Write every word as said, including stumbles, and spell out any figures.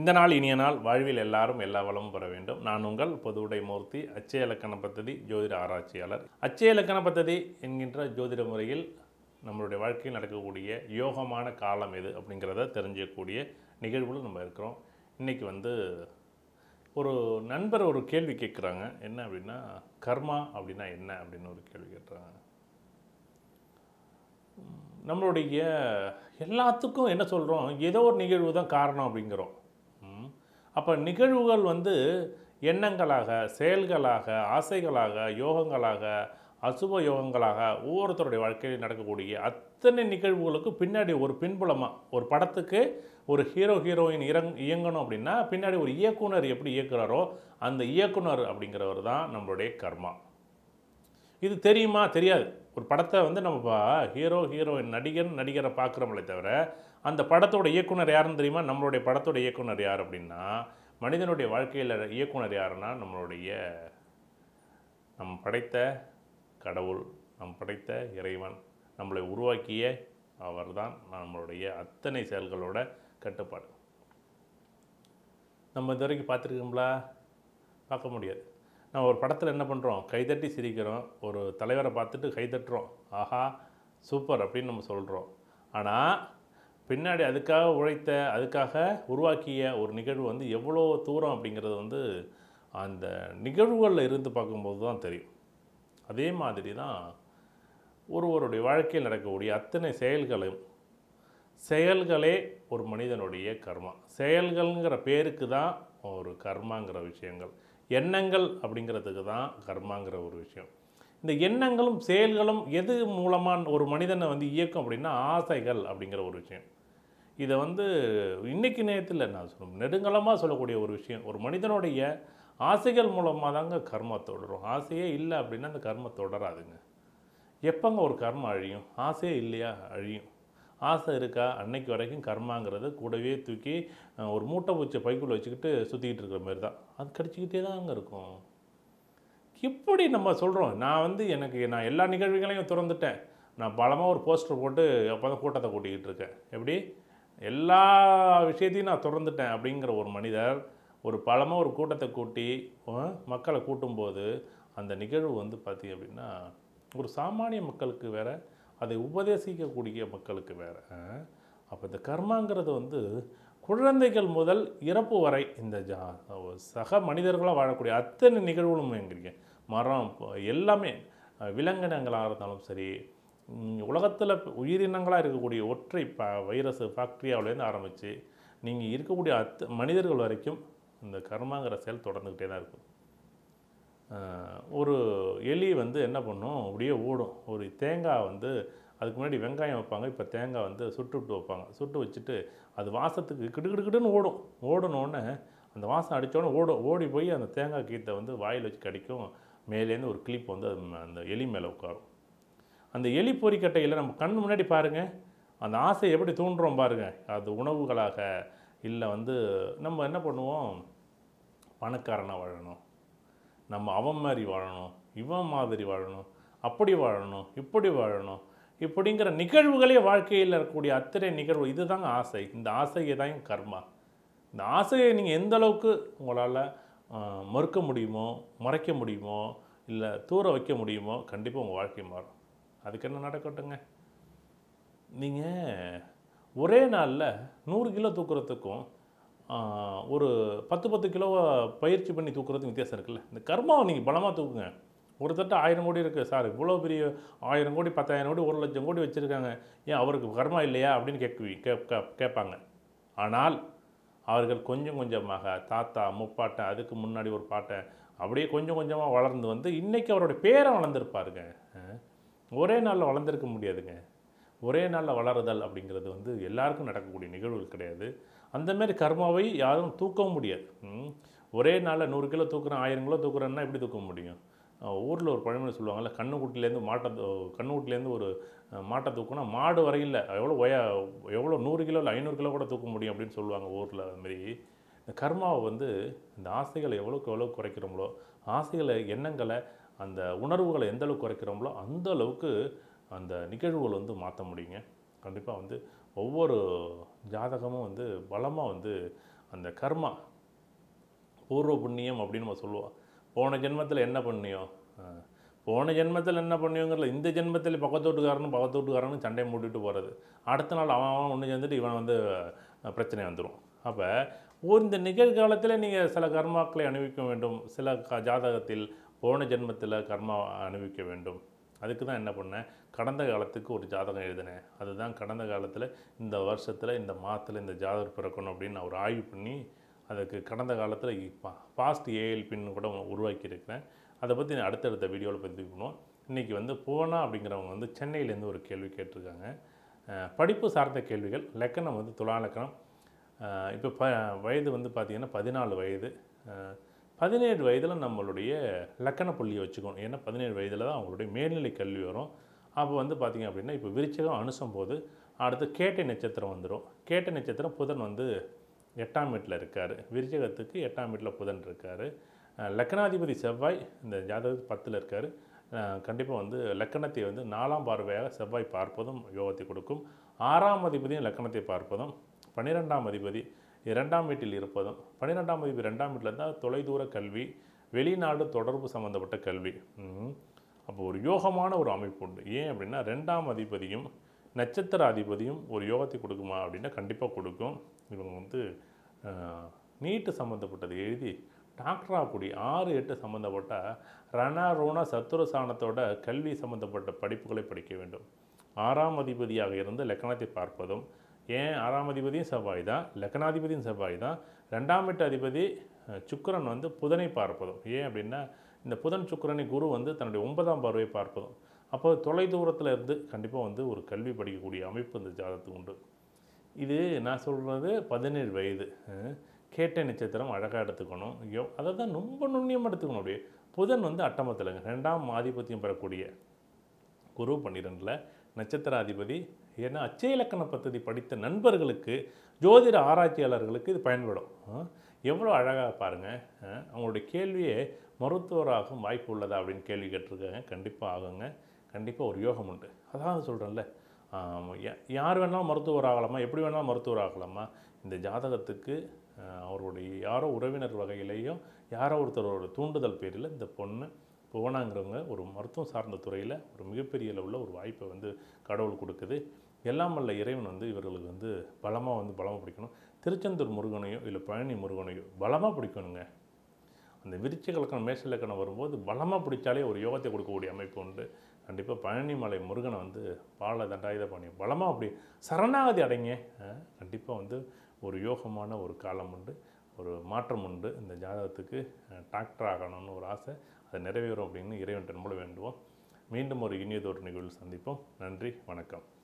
இந்த நாள் இனிய நாள், வாழ்வில் எல்லாரும் எல்லா வளமும் பெற வேண்டும். நான் உங்கள் பொதுவுடை மூர்த்தி, அச்சய இலக்கண பத்ததி ஜோதிட ஆராய்ச்சியாளர். அச்சய இலக்கண பத்ததி என்கின்ற ஜோதிட முறையில் நம்மளுடைய வாழ்க்கையில் நடக்கக்கூடிய யோகமான காலம் எது அப்படிங்கிறத தெரிஞ்சிக்கக்கூடிய நிகழ்வுகள் நம்ம இருக்கிறோம். இன்றைக்கி வந்து ஒரு நண்பர் ஒரு கேள்வி கேட்குறாங்க. என்ன அப்படின்னா, கர்மா அப்படின்னா என்ன அப்படின்னு ஒரு கேள்வி கேட்குறாங்க. நம்மளுடைய எல்லாத்துக்கும் என்ன சொல்கிறோம், ஏதோ ஒரு நிகழ்வு தான் காரணம் அப்படிங்கிறோம். அப்போ நிகழ்வுகள் வந்து எண்ணங்களாக, செயல்களாக, ஆசைகளாக, யோகங்களாக, அசுப யோகங்களாக ஒவ்வொருத்தருடைய வாழ்க்கையில் நடக்கக்கூடிய அத்தனை நிகழ்வுகளுக்கு பின்னாடி ஒரு பின்புலமாக, ஒரு படத்துக்கு ஒரு ஹீரோ ஹீரோயின் இறங் இயங்கணும் அப்படின்னா பின்னாடி ஒரு இயக்குனர் எப்படி இயக்குறாரோ அந்த இயக்குனர் அப்படிங்கிறவர் தான் நம்மளுடைய கர்மா. இது தெரியுமா? தெரியாது. ஒரு படத்தை வந்து நம்ம ஹீரோ ஹீரோயின் நடிகர் நடிகரை பார்க்குறோம்லே தவிர அந்த படத்தோட இயக்குனர் யாருன்னு தெரியுமா? நம்மளுடைய படத்தோட இயக்குனர் யார் அப்படின்னா, மனிதனுடைய வாழ்க்கையில் இயக்குனர் யாருன்னா நம்மளுடைய நம் படைத்த கடவுள், நம் படைத்த இறைவன், நம்மளை உருவாக்கிய அவர் தான் நம்மளுடைய அத்தனை செயல்களோட கட்டுப்பாடு. நம்ம இது வரைக்கும் பார்த்துருக்கோங்களா? பார்க்க முடியாது. நம்ம ஒரு படத்தில் என்ன பண்ணுறோம், கைதட்டி சிரிக்கிறோம், ஒரு தலைவரை பார்த்துட்டு கைதட்டுறோம், ஆஹா சூப்பர் அப்படின்னு நம்ம சொல்கிறோம். ஆனால் பின்னாடி அதுக்காக உழைத்த, அதுக்காக உருவாக்கிய ஒரு நிகழ்வு வந்து எவ்வளோ தூரம் அப்படிங்கிறது வந்து அந்த நிகழ்வுகளில் இருந்து பார்க்கும்போது தான் தெரியும். அதே மாதிரி தான் ஒருவருடைய வாழ்க்கையில் நடக்கக்கூடிய அத்தனை செயல்களையும், செயல்களே ஒரு மனிதனுடைய கர்மா. செயல்கள்ங்கிற பேருக்கு தான் ஒரு கர்மாங்கிற விஷயங்கள். எண்ணங்கள் அப்படிங்கிறதுக்கு தான் கர்மாங்கிற ஒரு விஷயம். இந்த எண்ணங்களும் செயல்களும் எது மூலமாக ஒரு மனிதனை வந்து இயக்கும் அப்படின்னா ஆசைகள் அப்படிங்கிற ஒரு விஷயம். இதை வந்து இன்றைக்கி நேரத்தில் நான் சொல்ல நெடுங்கலமாக சொல்லக்கூடிய ஒரு விஷயம். ஒரு மனிதனுடைய ஆசைகள் மூலமாக தாங்க கர்மா தொடரும். ஆசையே இல்லை அப்படின்னா அந்த கர்ம தொடராதுங்க. எப்போங்க ஒரு கர்மம் அழியும்? ஆசையே இல்லையா? அழியும். ஆசை இருக்கா? அன்னைக்கு வரைக்கும் கர்மாங்கிறது கூடவே தூக்கி ஒரு மூட்டை பூச்சி பைக்குள்ளே வச்சுக்கிட்டு சுற்றிக்கிட்டு இருக்கிற மாதிரி தான். அது கடிச்சிக்கிட்டே தாங்க இருக்கும். எப்படி நம்ம சொல்கிறோம், நான் வந்து எனக்கு நான் எல்லா நிகழ்வுகளையும் திறந்துட்டேன், நான் பலமாக ஒரு போஸ்டர் போட்டு அப்போ தான் கூட்டத்தை கூட்டிக்கிட்டு இருக்கேன், எப்படி எல்லா விஷயத்தையும் நான் திறந்துட்டேன் அப்படிங்கிற ஒரு மனிதர் ஒரு பலமாக ஒரு கூட்டத்தை கூட்டி மக்களை கூட்டும்போது அந்த நிகழ்வு வந்து பார்த்திங்க அப்படின்னா ஒரு சாமானிய மக்களுக்கு வேறு, அதை உபதேசிக்கக்கூடிய மக்களுக்கு வேறு. அப்போ இந்த கர்மாங்கிறது வந்து குழந்தைகள் முதல் இறப்பு வரை இந்த ஜா சக மனிதர்களாக வாழக்கூடிய அத்தனை நிகழ்வுகளும் எங்கிறீங்க. மரம் எல்லாமே, விலங்கினங்களாக இருந்தாலும் சரி, உலகத்தில் உயிரினங்களாக இருக்கக்கூடிய ஒற்றை ப வைரஸ் பாக்டீரியாவிலேருந்து ஆரம்பித்து நீங்கள் இருக்கக்கூடிய அத்த மனிதர்கள் வரைக்கும் இந்த கர்மாங்கிற செயல் தொடர்ந்துக்கிட்டே தான் இருக்கும். ஒரு எலி வந்து என்ன பண்ணும், அப்படியே ஓடும். ஒரு தேங்காய் வந்து அதுக்கு முன்னாடி வெங்காயம் வைப்பாங்க, இப்போ தேங்காய் வந்து சுட்டு விட்டு வைப்பாங்க. சுட்டு வச்சுட்டு அது வாசத்துக்கு கிடுக்கிடுக்கிடுன்னு ஓடும். ஓடணுன்னே அந்த வாசம் அடித்தோடனே ஓடும். ஓடி போய் அந்த தேங்காய் கீத்தை வந்து வாயில் வச்சு கடிக்கும். மேலேருந்து ஒரு கிளிப் வந்து அது அந்த எலி மேலே உட்காரும். அந்த எலி பொறிக்கட்டையில் நம்ம கண் முன்னாடி பாருங்கள், அந்த ஆசை எப்படி தூண்டுறோம் பாருங்கள். அது உணவுகளாக இல்லை வந்து நம்ம என்ன பண்ணுவோம், பணக்காரனாக வாழணும், நம்ம அவன் மாதிரி வாழணும், இவன் மாதிரி வாழணும், அப்படி வாழணும், இப்படி வாழணும், இப்படிங்கிற நிகழ்வுகளே வாழ்க்கையில் இருக்கக்கூடிய அத்தனை நிகழ்வு இதுதாங்க ஆசை. இந்த ஆசையை தான் கர்மா. இந்த ஆசையை நீங்கள் எந்த அளவுக்கு உங்களால் மறுக்க முடியுமோ, மறைக்க முடியுமோ, இல்லை தூர வைக்க முடியுமோ, கண்டிப்பாக உங்கள் வாழ்க்கை மாறும். அதுக்கு என்ன நடக்கட்டுங்க, நீங்கள் ஒரே நாளில் நூறு கிலோ தூக்குறதுக்கும் ஒரு பத்து பத்து கிலோவை பயிற்சி பண்ணி தூக்குறதுக்கு வித்தியாசம் இருக்குல்ல. இந்த கர்மாவை நீங்கள் பலமாக தூக்குங்க. ஒரு தட்டு ஆயிரம் கோடி இருக்குது சார், இவ்வளோ பெரிய ஆயிரம் கோடி பத்தாயிரம் கோடி ஒரு லட்சம் கோடி வச்சுருக்காங்க, ஏன் அவருக்கு கர்மா இல்லையா அப்படின்னு கேட்குவி கேட்க கேட்பாங்க. ஆனால் அவர்கள் கொஞ்சம் கொஞ்சமாக தாத்தா முப்பாட்டை அதுக்கு முன்னாடி ஒரு பாட்டை அப்படியே கொஞ்சம் கொஞ்சமாக வளர்ந்து வந்து இன்றைக்கி அவருடைய பேரை வளர்ந்துருப்பாருங்க. ஒரே நாளில் வளர்ந்துருக்க முடியாதுங்க. ஒரே நாளில் வளருதல் அப்படிங்கிறது வந்து எல்லாருக்கும் நடக்கக்கூடிய நிகழ்வுகள் கிடையாது. அந்தமாரி கர்மாவை யாரும் தூக்கவும் முடியாது. ஒரே நாளில் நூறு கிலோ தூக்குறேன், ஆயிரம் கிலோ தூக்குறேன்னா எப்படி தூக்க முடியும்? ஊரில் ஒரு பழமொழி சொல்லுவாங்கள்ல, கண்ணுக்குட்டிலேருந்து மாட்டை கண்ணுக்குட்டிலேருந்து ஒரு மாட்டை தூக்குனா மாடு வரையில் எவ்வளோ ஒயா எவ்வளோ நூறு கிலோ இல்லை ஐநூறு கிலோ கூட தூக்க முடியும் அப்படின்னு சொல்லுவாங்க ஊரில். அதுமாரி இந்த கர்மாவை வந்து இந்த ஆசைகளை எவ்வளோக்கு எவ்வளோ குறைக்கிறோங்களோ, ஆசைகளை எண்ணங்களை அந்த உணர்வுகளை எந்த அளவுக்கு குறைக்கிறோங்களோ அந்த அளவுக்கு அந்த நிகழ்வுகள் வந்து மாற்ற முடியுங்க. கண்டிப்பாக வந்து ஒவ்வொரு ஜாதகமும் வந்து பலமாக வந்து அந்த கர்மா, பூர்வ புண்ணியம் அப்படின்னு நம்ம சொல்லுவோம். போன ஜென்மத்தில் என்ன புண்ணியம், போன ஜென்மத்தில் என்ன புண்ணியங்கிறதுல இந்த ஜென்மத்தில் பக்கத்து வீட்டுக்காரனும் பக்கத்து வீட்டுக்காரனும் சண்டையை மூட்டிட்டு போகிறது, அடுத்த நாள் அவன் அவன் ஒன்று சேர்ந்துட்டு இவன் வந்து பிரச்சனை வந்துடும். அப்போ ஒரு இந்த நிகழ்காலத்தில் நீங்கள் சில கர்மாக்களை அனுபவிக்க வேண்டும். சில க ஜாதகத்தில் போன ஜென்மத்தில் கர்மா அனுபவிக்க வேண்டும். அதுக்கு தான் என்ன பண்ணேன், கடந்த காலத்துக்கு ஒரு ஜாதகம் எழுதினேன். அதுதான் கடந்த காலத்தில் இந்த வருஷத்தில் இந்த மாதத்தில் இந்த ஜாதகம் பிறக்கணும் அப்படின்னு நான் ஒரு ஆய்வு பண்ணி அதுக்கு கடந்த காலத்தில் பா பாஸ்ட் ஏஎல்பின்னு கூட உருவாக்கியிருக்கிறேன். அதை பற்றி நான் அடுத்தடுத்த வீடியோவில் பதிவு பண்ணுவோம். இன்றைக்கி வந்து புவனா அப்படிங்கிறவங்க வந்து சென்னையிலேருந்து ஒரு கேள்வி கேட்டிருக்காங்க. படிப்பு சார்ந்த கேள்விகள். லக்கணம் வந்து துலா லக்கணம். இப்போ ப வயது வந்து பார்த்திங்கன்னா பதினாலு வயது. பதினேழு வயதில் நம்மளுடைய லக்கண புள்ளியை வச்சுக்கணும். ஏன்னா பதினேழு வயதில் தான் அவங்களுடைய மேல்நிலை கல்வி வரும். அப்போ வந்து பார்த்திங்க அப்படின்னா இப்போ விருச்சிகம் அனுசம் போது அடுத்து கேட்டை நட்சத்திரம் வந்துடும். கேட்டை நட்சத்திரம் புதன் வந்து எட்டாம் வீட்டில் இருக்கார். விருச்சிகத்துக்கு எட்டாம் வீட்டில் புதன் இருக்கார். லக்கணாதிபதி செவ்வாய் இந்த ஜாதகத்துக்கு பத்தில் இருக்கார். கண்டிப்பாக வந்து லக்கணத்தை வந்து நாலாம் பார்வையாக செவ்வாய் பார்ப்பதும் யோகத்தை கொடுக்கும். ஆறாம் அதிபதியும் லக்கணத்தை பார்ப்பதும், பன்னிரெண்டாம் அதிபதி இரண்டாம் வீட்டில் இருப்பதும், பன்னிரெண்டாம் அதிபதி ரெண்டாம் வீட்டில் இருந்தால் தொலைதூர கல்வி, வெளிநாடு தொடர்பு சம்மந்தப்பட்ட கல்வி. அப்போ ஒரு யோகமான ஒரு அமைப்பு உண்டு. ஏன் அப்படின்னா ரெண்டாம் அதிபதியும் நட்சத்திர அதிபதியும் ஒரு யோகத்தை கொடுக்குமா அப்படின்னா கண்டிப்பாக கொடுக்கும். இவங்க வந்து நீட்டு சம்மந்தப்பட்டது எழுதி டாக்டர் ஆகக்கூடிய ஆறு எட்டு சம்மந்தப்பட்ட ரண ருண சத்துருசானத்தோட கல்வி சம்மந்தப்பட்ட படிப்புகளை படிக்க வேண்டும். ஆறாம் அதிபதியாக இருந்து லக்கணத்தை பார்ப்பதும், ஏன் ஆறாம் அதிபதியும் செவ்வாய் தான், லக்கணாதிபதியும் செவ்வாய் தான், ரெண்டாம் வீட்டு அதிபதி சுக்கிரன் வந்து புதனை பார்ப்பதும். ஏன் அப்படின்னா இந்த புதன் சுக்கிரனை குரு வந்து தன்னுடைய ஒன்பதாம் பார்வையை பார்ப்பதும். அப்போ தொலை தூரத்தில் இருந்து கண்டிப்பாக வந்து ஒரு கல்வி படிக்கக்கூடிய அமைப்பு இந்த ஜாதகத்துக்கு உண்டு. இது நான் சொல்கிறது பதினேழு வயது. கேட்டை நட்சத்திரம் அழகாக எடுத்துக்கணும். யோ அதை தான் ரொம்ப நுண்ணியமாக எடுத்துக்கணும். அப்படியே புதன் வந்து அட்டமத்தில்ங்க ரெண்டாம் ஆதிபத்தியம் பெறக்கூடிய குரு பன்னிரெண்டில் நட்சத்திராதிபதி. ஏன்னா அச்சய இலக்கண பദ്ധதி படித்த நண்பர்களுக்கு, ஜோதிட ஆராய்ச்சியாளர்களுக்கு இது பயன்படும். எவ்வளோ அழகாக பாருங்கள். அவங்களுடைய கேள்வியே மருத்துவராகும் வாய்ப்பு உள்ளதா அப்படின்னு கேள்வி கேட்டிருக்காங்க. கண்டிப்பாக ஆகுங்க. கண்டிப்பாக ஒரு யோகம் உண்டு. அதான் சொல்கிறேன்ல, யார் வேணாலும் மருத்துவர் ஆகலாமா, எப்படி வேணாலும் மருத்துவர் ஆகலாமா. இந்த ஜாதகத்துக்கு அவருடைய யாரோ உறவினர் வகையிலையும் யாரோ ஒருத்தரோட தூண்டுதல் பேரில் இந்த பொண்ணு புவனாங்கிறவங்க ஒரு மருத்துவம் சார்ந்த துறையில் ஒரு மிகப்பெரிய அளவில் ஒரு வாய்ப்பை வந்து கடவுள் கொடுக்குது. எல்லாம் வல்ல இறைவன் வந்து இவர்களுக்கு வந்து பலமாக வந்து பலமாக பிடிக்கணும். திருச்செந்தூர் முருகனையோ இல்லை பழனி முருகனையோ பலமாக பிடிக்கணுங்க. அந்த விருச்சிக இலக்கணம் மேஷ இலக்கணம் வரும்போது பலமாக பிடிச்சாலே ஒரு யோகத்தை கொடுக்கக்கூடிய அமைப்பு உண்டு. கண்டிப்பாக பழனி மலை முருகனை வந்து பால தண்டாயுத பாணி பலமாக அப்படி சரணாகதி அடைங்க. கண்டிப்பாக வந்து ஒரு யோகமான ஒரு காலம் உண்டு, ஒரு மாற்றம் உண்டு. இந்த ஜாதகத்துக்கு டாக்டர் ஆகணும்னு ஒரு ஆசை, அது நிறைவேறும் அப்படின்னு இறைவன் மூலம் வேண்டுவோம். மீண்டும் ஒரு இனியதொரு நிகழ்வில் சந்திப்போம். நன்றி, வணக்கம்.